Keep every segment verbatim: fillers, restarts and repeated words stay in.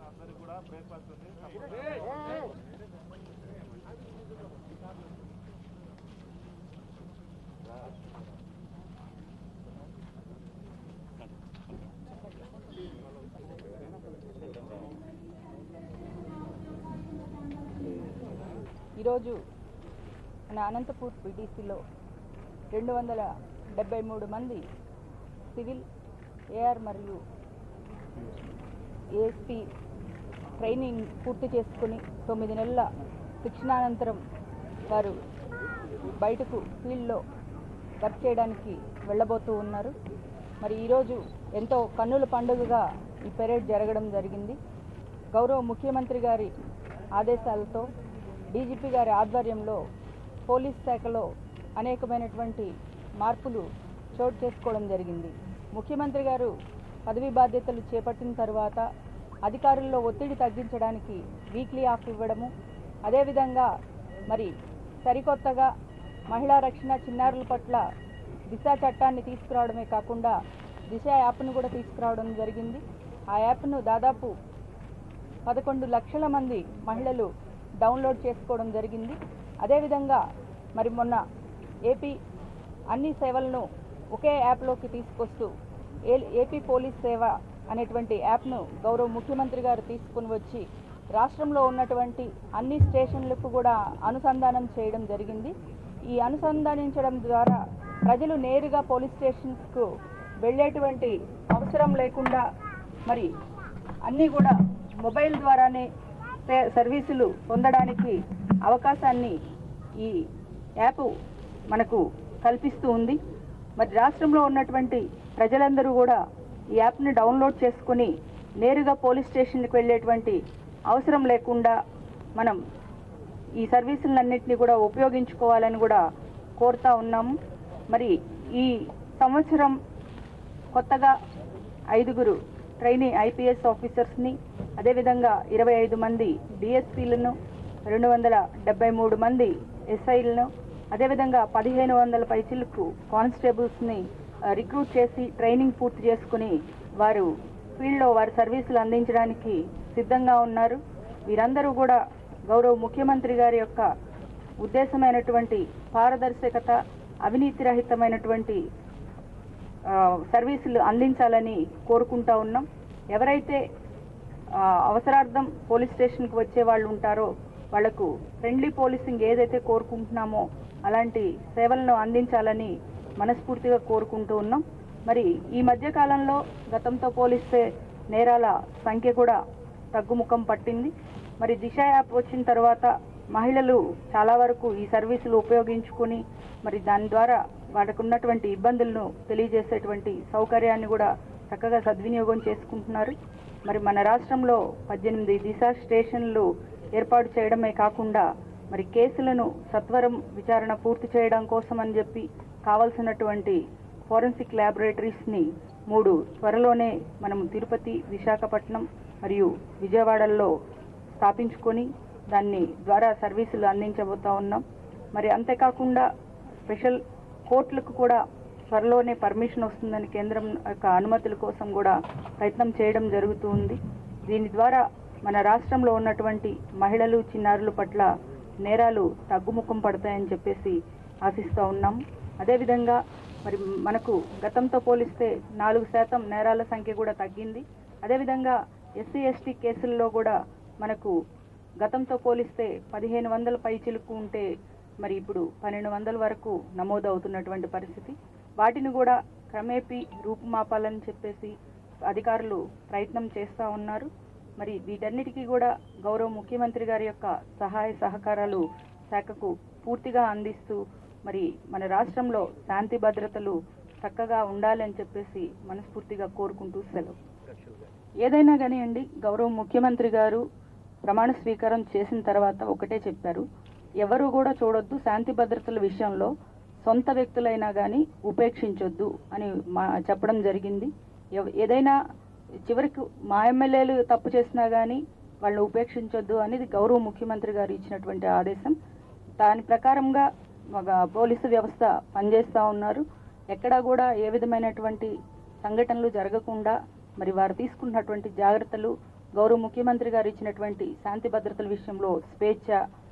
అందరికి కూడా బ్రేక్ఫాస్ట్ ఉంది. ఈరోజు మన అనంతపూర్ పీటీసీలో రెండు వందల డెబ్బై మూడు మంది సివిల్ ఏఆర్ మరియు ఏఎస్పీ ట్రైనింగ్ పూర్తి చేసుకుని తొమ్మిది నెలల శిక్షణానంతరం వారు బయటకు ఫీల్డ్లో వర్క్ చేయడానికి వెళ్ళబోతూ ఉన్నారు. మరి ఈరోజు ఎంతో కన్నుల పండుగగా ఈ పెరేడ్ జరగడం జరిగింది. గౌరవ ముఖ్యమంత్రి గారి ఆదేశాలతో డీజీపీ గారి ఆధ్వర్యంలో పోలీస్ శాఖలో అనేకమైనటువంటి మార్పులు చోటు చేసుకోవడం జరిగింది. ముఖ్యమంత్రి గారు పదవి బాధ్యతలు చేపట్టిన తర్వాత అధికారుల్లో ఒత్తిడి తగ్గించడానికి వీక్లీ ఆఫ్ ఇవ్వడము, అదేవిధంగా మరి సరికొత్తగా మహిళా రక్షణ చిన్నారుల పట్ల దిశ చట్టాన్ని తీసుకురావడమే కాకుండా దిశ యాప్ను కూడా తీసుకురావడం జరిగింది. ఆ యాప్ను దాదాపు పదకొండు లక్షల మంది మహిళలు డౌన్లోడ్ చేసుకోవడం జరిగింది. అదేవిధంగా మరి మొన్న ఏపీ అన్ని సేవలను ఒకే యాప్లోకి తీసుకొస్తూ ఏ ఏపీ పోలీస్ సేవ అనేటువంటి యాప్ను గౌరవ ముఖ్యమంత్రి గారు తీసుకుని వచ్చి రాష్ట్రంలో ఉన్నటువంటి అన్ని స్టేషన్లకు కూడా అనుసంధానం చేయడం జరిగింది. ఈ అనుసంధానించడం ద్వారా ప్రజలు నేరుగా పోలీస్ స్టేషన్స్కు వెళ్ళేటువంటి అవసరం లేకుండా మరి అన్నీ కూడా మొబైల్ ద్వారానే సర్వీసులు పొందడానికి అవకాశాన్ని ఈ యాప్ మనకు కల్పిస్తూ ఉంది. మరి రాష్ట్రంలో ఉన్నటువంటి ప్రజలందరూ కూడా ఈ యాప్ని డౌన్లోడ్ చేసుకుని నేరుగా పోలీస్ స్టేషన్కి వెళ్ళేటువంటి అవసరం లేకుండా మనం ఈ సర్వీసులన్నింటినీ కూడా ఉపయోగించుకోవాలని కూడా కోరుతా ఉన్నాము. మరి ఈ సంవత్సరం కొత్తగా ఐదుగురు ట్రైనీ ఐపీఎస్ ఆఫీసర్స్ని, అదేవిధంగా ఇరవై ఐదు మంది డిఎస్పీలను, రెండు వందల డెబ్బై మూడు మంది ఎస్ఐలను, అదేవిధంగా పదిహేను వందల పైచిలకు కానిస్టేబుల్స్ని రిక్రూట్ చేసి ట్రైనింగ్ పూర్తి చేసుకుని వారు ఫీల్డ్లో వారి సర్వీసులు అందించడానికి సిద్ధంగా ఉన్నారు. వీరందరూ కూడా గౌరవ ముఖ్యమంత్రి గారి యొక్క ఉద్దేశమైనటువంటి పారదర్శకత, అవినీతి రహితమైనటువంటి సర్వీసులు అందించాలని కోరుకుంటా ఉన్నాం. ఎవరైతే అవసరార్థం పోలీస్ స్టేషన్కి వచ్చే వాళ్ళు ఉంటారో వాళ్లకు ఫ్రెండ్లీ పోలీసింగ్ ఏదైతే కోరుకుంటున్నామో అలాంటి సేవలను అందించాలని మనస్ఫూర్తిగా కోరుకుంటూ ఉన్నాం. మరి ఈ మధ్యకాలంలో గతంతో పోలిస్తే నేరాల సంఖ్య కూడా తగ్గుముఖం పట్టింది. మరి దిశ యాప్ వచ్చిన తర్వాత మహిళలు చాలా వరకు ఈ సర్వీసులు ఉపయోగించుకుని మరి దాని ద్వారా వాళ్ళకు ఉన్నటువంటి ఇబ్బందులను తెలియజేసేటువంటి సౌకర్యాన్ని కూడా చక్కగా సద్వినియోగం చేసుకుంటున్నారు. మరి మన రాష్ట్రంలో పద్దెనిమిది దిశ స్టేషన్లు ఏర్పాటు చేయడమే కాకుండా మరి కేసులను సత్వరం విచారణ పూర్తి చేయడం కోసం అని చెప్పి కావాల్సినటువంటి ఫోరెన్సిక్ ల్యాబొరేటరీస్ని మూడు త్వరలోనే మనం తిరుపతి, విశాఖపట్నం మరియు విజయవాడల్లో స్థాపించుకొని దాన్ని ద్వారా సర్వీసులు అందించబోతా ఉన్నాం. మరి అంతేకాకుండా స్పెషల్ కోర్టులకు కూడా త్వరలోనే పర్మిషన్ వస్తుందని కేంద్రం యొక్క అనుమతుల కోసం కూడా ప్రయత్నం చేయడం జరుగుతూ ఉంది. దీని ద్వారా మన రాష్ట్రంలో ఉన్నటువంటి మహిళలు, చిన్నారుల పట్ల నేరాలు తగ్గుముఖం పడతాయని చెప్పేసి ఆశిస్తూ ఉన్నాం. అదేవిధంగా మరి మనకు గతంతో పోలిస్తే నాలుగు శాతం నేరాల సంఖ్య కూడా తగ్గింది. అదేవిధంగా ఎస్సీ ఎస్టీ కేసుల్లో కూడా మనకు గతంతో పోలిస్తే పదిహేను వందల పై చిలుకు ఉంటే మరి ఇప్పుడు పన్నెండు వందల వరకు నమోదవుతున్నటువంటి పరిస్థితి. వాటిని కూడా క్రమేపీ రూపుమాపాలని చెప్పేసి అధికారులు ప్రయత్నం చేస్తూ ఉన్నారు. మరి వీటన్నిటికీ కూడా గౌరవ ముఖ్యమంత్రి గారి యొక్క సహాయ సహకారాలు శాఖకు పూర్తిగా అందిస్తూ మరి మన రాష్ట్రంలో శాంతి భద్రతలు చక్కగా ఉండాలని చెప్పేసి మనస్ఫూర్తిగా కోరుకుంటూ సెలవు. ఏదైనా కానివ్వండి, గౌరవ ముఖ్యమంత్రి గారు ప్రమాణ స్వీకారం చేసిన తర్వాత ఒకటే చెప్పారు, ఎవరు కూడా చూడొద్దు, శాంతి భద్రతల విషయంలో సొంత వ్యక్తులైనా కానీ ఉపేక్షించొద్దు అని మా చెప్పడం జరిగింది. ఏదైనా చివరికి మా ఎమ్మెల్యేలు తప్పు చేసినా కానీ వాళ్ళని ఉపేక్షించొద్దు అనేది గౌరవ ముఖ్యమంత్రి గారు ఇచ్చినటువంటి ఆదేశం. దాని ప్రకారంగా పోలీసు వ్యవస్థ పనిచేస్తూ ఉన్నారు. ఎక్కడా కూడా ఏ విధమైనటువంటి సంఘటనలు జరగకుండా మరి వారు తీసుకున్నటువంటి జాగ్రత్తలు గౌరవ ముఖ్యమంత్రి గారు ఇచ్చినటువంటి శాంతి భద్రతల విషయంలో స్వేచ్ఛ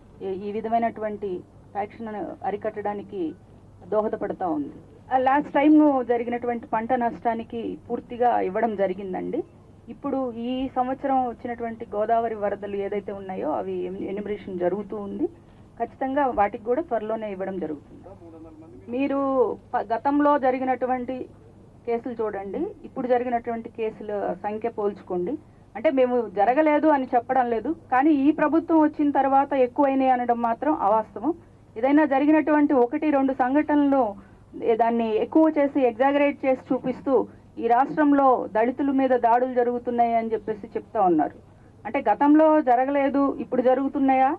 ఈ విధమైనటువంటి ఫ్యాక్షన్ను అరికట్టడానికి దోహదపడతా ఉంది. లాస్ట్ టైం జరిగినటువంటి పంట నష్టానికి పూర్తిగా ఇవ్వడం జరిగిందండి. ఇప్పుడు ఈ సంవత్సరం వచ్చినటువంటి గోదావరి వరదలు ఏదైతే ఉన్నాయో అవి ఎన్యూమరేషన్ జరుగుతూ ఉంది. ఖచ్చితంగా వాటికి కూడా త్వరలోనే ఇవ్వడం జరుగుతుంది. మీరు గతంలో జరిగినటువంటి కేసులు చూడండి, ఇప్పుడు జరిగినటువంటి కేసుల సంఖ్య పోల్చుకోండి. అంటే మేము జరగలేదు అని చెప్పడం లేదు, కానీ ఈ ప్రభుత్వం వచ్చిన తర్వాత ఎక్కువైనాయి అనడం మాత్రం అవాస్తవం. ఏదైనా జరిగినటువంటి ఒకటి రెండు సంఘటనలు దాన్ని ఎక్కువ చేసి ఎగ్జాగరేట్ చేసి చూపిస్తూ ఈ రాష్ట్రంలో దళితుల మీద దాడులు జరుగుతున్నాయి అని చెప్పేసి చెప్తా ఉన్నారు. అంటే గతంలో జరగలేదు, ఇప్పుడు జరుగుతున్నాయా?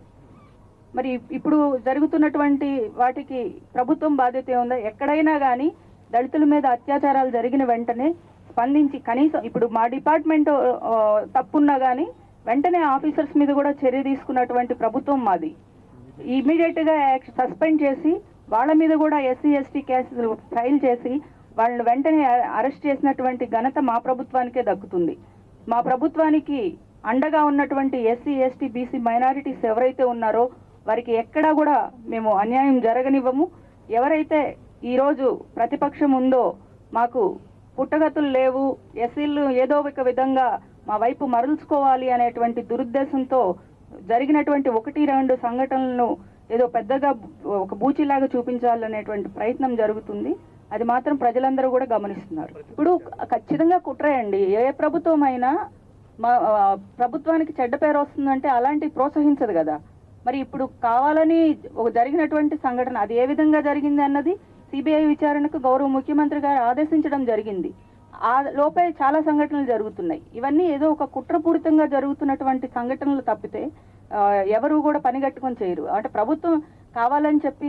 మరి ఇప్పుడు జరుగుతున్నటువంటి వాటికి ప్రభుత్వం బాధ్యత ఉందా? ఎక్కడైనా కానీ దళితుల మీద అత్యాచారాలు జరిగిన వెంటనే స్పందించి కనీసం ఇప్పుడు మా డిపార్ట్మెంట్ తప్పున్నా కానీ వెంటనే ఆఫీసర్స్ మీద కూడా చర్య తీసుకున్నటువంటి ప్రభుత్వం మాది. ఇమీడియట్గా సస్పెండ్ చేసి వాళ్ళ మీద కూడా ఎస్సీ ఎస్టీ కేసులు ఫైల్ చేసి వాళ్ళని వెంటనే అరెస్ట్ చేసినటువంటి ఘనత మా ప్రభుత్వానికే దక్కుతుంది. మా ప్రభుత్వానికి అండగా ఉన్నటువంటి ఎస్సీ ఎస్టీ బీసీ మైనారిటీస్ ఎవరైతే ఉన్నారో వారికి ఎక్కడా కూడా మేము అన్యాయం జరగనివ్వము. ఎవరైతే ఈరోజు ప్రతిపక్షం ఉందో మాకు పుట్టగతులు లేవు, ఎస్సీలు ఏదో ఒక విధంగా మా వైపు మరల్చుకోవాలి అనేటువంటి దురుద్దేశంతో జరిగినటువంటి ఒకటి రెండు సంఘటనలను ఏదో పెద్దగా ఒక బూచిలాగా చూపించాలనేటువంటి ప్రయత్నం జరుగుతుంది. అది మాత్రం ప్రజలందరూ కూడా గమనిస్తున్నారు. ఇప్పుడు ఖచ్చితంగా కుట్రేయండి. ఏ ప్రభుత్వం అయినా మా ప్రభుత్వానికి చెడ్డ పేరు వస్తుందంటే అలాంటివి ప్రోత్సహించదు కదా. మరి ఇప్పుడు కావాలని ఒక జరిగినటువంటి సంఘటన అది ఏ విధంగా జరిగింది అన్నది సిబిఐ విచారణకు గౌరవ ముఖ్యమంత్రి గారు ఆదేశించడం జరిగింది. ఆ లోపే చాలా సంఘటనలు జరుగుతున్నాయి. ఇవన్నీ ఏదో ఒక కుట్రపూరితంగా జరుగుతున్నటువంటి సంఘటనలు తప్పితే ఎవరు కూడా పనిగట్టుకొని చేయరు. అంటే ప్రభుత్వం కావాలని చెప్పి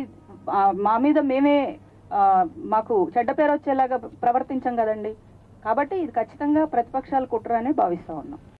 మా మీద మేమే మాకు చెడ్డ పేరు వచ్చేలాగా ప్రవర్తించాం కదండి. కాబట్టి ఇది ఖచ్చితంగా ప్రతిపక్షాల కుట్ర అని భావిస్తా ఉన్నాం.